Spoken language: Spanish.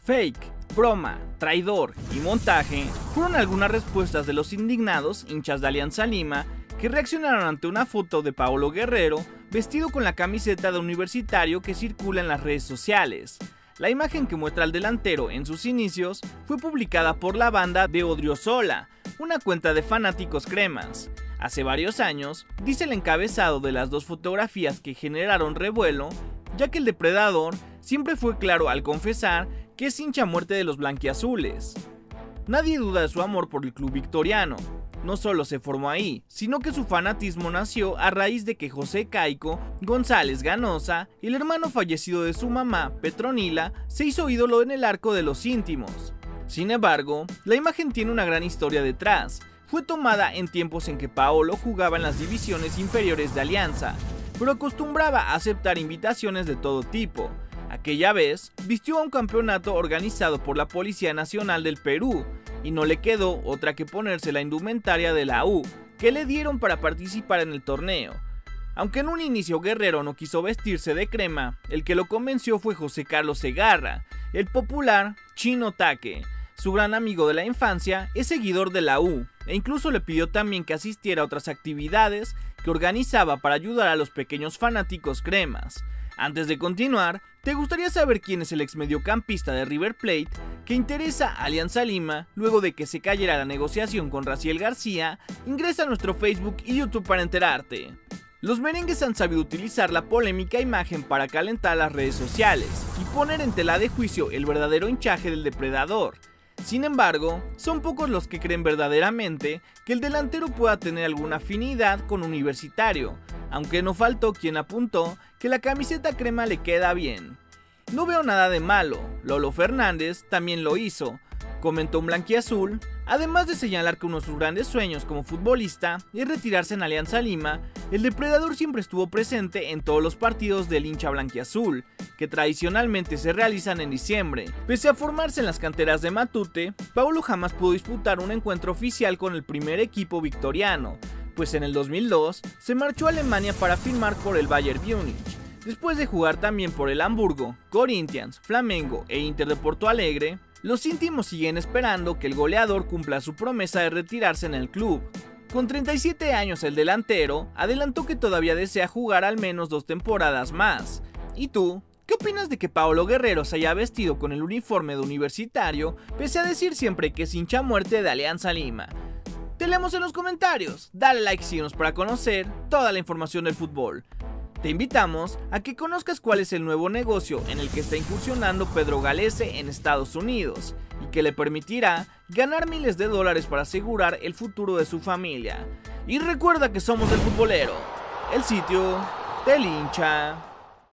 Fake, broma, traidor y montaje fueron algunas respuestas de los indignados hinchas de Alianza Lima que reaccionaron ante una foto de Paolo Guerrero vestido con la camiseta de Universitario que circula en las redes sociales. La imagen que muestra al delantero en sus inicios fue publicada por la banda de Odriozola, una cuenta de fanáticos cremas. Hace varios años, dice el encabezado de las dos fotografías que generaron revuelo, ya que el depredador siempre fue claro al confesar que es hincha a muerte de los blanquiazules. Nadie duda de su amor por el club victoriano. No solo se formó ahí, sino que su fanatismo nació a raíz de que José Caico González Ganosa, el hermano fallecido de su mamá, Petronila, se hizo ídolo en el arco de los íntimos. Sin embargo, la imagen tiene una gran historia detrás. Fue tomada en tiempos en que Paolo jugaba en las divisiones inferiores de Alianza, pero acostumbraba a aceptar invitaciones de todo tipo. Aquella vez, vistió a un campeonato organizado por la Policía Nacional del Perú, y no le quedó otra que ponerse la indumentaria de la U, que le dieron para participar en el torneo. Aunque en un inicio Guerrero no quiso vestirse de crema, el que lo convenció fue José Carlos Segarra, el popular Chino Taque. Su gran amigo de la infancia es seguidor de la U, e incluso le pidió también que asistiera a otras actividades que organizaba para ayudar a los pequeños fanáticos cremas. Antes de continuar, ¿te gustaría saber quién es el exmediocampista de River Plate que interesa a Alianza Lima luego de que se cayera la negociación con Raciel García? Ingresa a nuestro Facebook y YouTube para enterarte. Los merengues han sabido utilizar la polémica imagen para calentar las redes sociales y poner en tela de juicio el verdadero hinchaje del depredador. Sin embargo, son pocos los que creen verdaderamente que el delantero pueda tener alguna afinidad con Universitario, aunque no faltó quien apuntó que la camiseta crema le queda bien. No veo nada de malo, Lolo Fernández también lo hizo, comentó un blanquiazul, además de señalar que uno de sus grandes sueños como futbolista es retirarse en Alianza Lima. El depredador siempre estuvo presente en todos los partidos del hincha blanquiazul, que tradicionalmente se realizan en diciembre. Pese a formarse en las canteras de Matute, Paolo jamás pudo disputar un encuentro oficial con el primer equipo victoriano, pues en el 2002 se marchó a Alemania para firmar por el Bayern Múnich. Después de jugar también por el Hamburgo, Corinthians, Flamengo e Inter de Porto Alegre, los íntimos siguen esperando que el goleador cumpla su promesa de retirarse en el club. Con 37 años el delantero adelantó que todavía desea jugar al menos 2 temporadas más. ¿Y tú? ¿Qué opinas de que Paolo Guerrero se haya vestido con el uniforme de Universitario, pese a decir siempre que es hincha a muerte de Alianza Lima? Te leemos en los comentarios, dale like y síguenos para conocer toda la información del fútbol. Te invitamos a que conozcas cuál es el nuevo negocio en el que está incursionando Pedro Galese en Estados Unidos y que le permitirá ganar miles de dólares para asegurar el futuro de su familia. Y recuerda que somos el futbolero, el sitio del hincha.